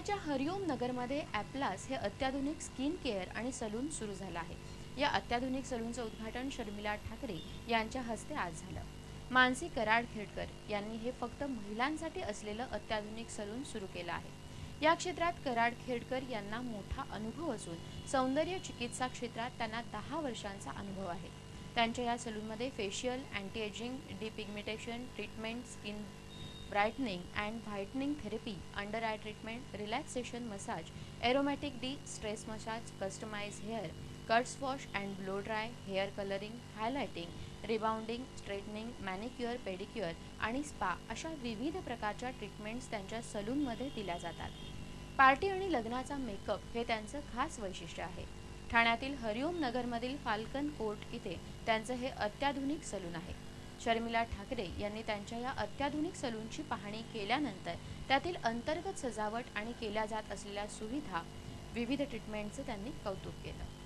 ठाण्याच्या हरिओम नगरमध्ये ॲप्लास हे अत्याधुनिक स्किन केअर आणि सलून सुरू झालं आहे। या अत्याधुनिक सलूनचं उद्घाटन शर्मिला ठाकरे यांच्या हस्ते आज झालं। मानसी कराड-खेडकर यांनी हे फक्त महिलांसाठी असलेलं अत्याधुनिक सलून सुरू केलं आहे। या क्षेत्रात कराड-खेडकर यांना मोठा अनुभव असून सौंदर्य चिकित्सा क्षेत्रात त्यांना 10 वर्षांचा अनुभव आहे। त्यांच्या या सलूनमध्ये facial, anti ageing, depigmentation treatment, skin brightening and whitening therapy, under eye treatment, relaxation massage, aromatic destress massage, customise hair cuts, wash and blow dry, hair colouring, highlighting, rebounding, straightening, manicure, pedicure आणि spa अशा विविध प्रकारच्या treatments त्यांच्या सलूनमध्ये दिल्या जातात। Party आणि लग्नाचा makeup हे त्यांचं खास वैशिष्ट्य आहे। ठाण्यातील हरिओम नगरमधील फाल्कन कोर्ट इथे त्यांचं हे अत्याधुनिक सलून आहे। शर्मिला ठाकरे यांनी त्यांच्या या अत्याधुनिक सलूनची पाहणी केल्यानंतर त्यातील अंतर्गत सजावट आणि केल्या जात असलेल्या सुविधा, विविध ट्रीटमेंटचे त्यांनी कौतुक केलं।